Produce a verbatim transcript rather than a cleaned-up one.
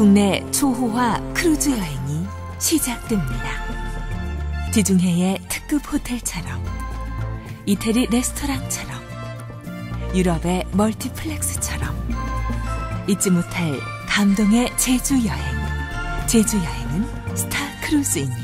국내 초호화 크루즈 여행이 시작됩니다. 지중해의 특급 호텔처럼, 이태리 레스토랑처럼, 유럽의 멀티플렉스처럼 잊지 못할 감동의 제주 여행. 제주 여행은 스타 크루즈입니다.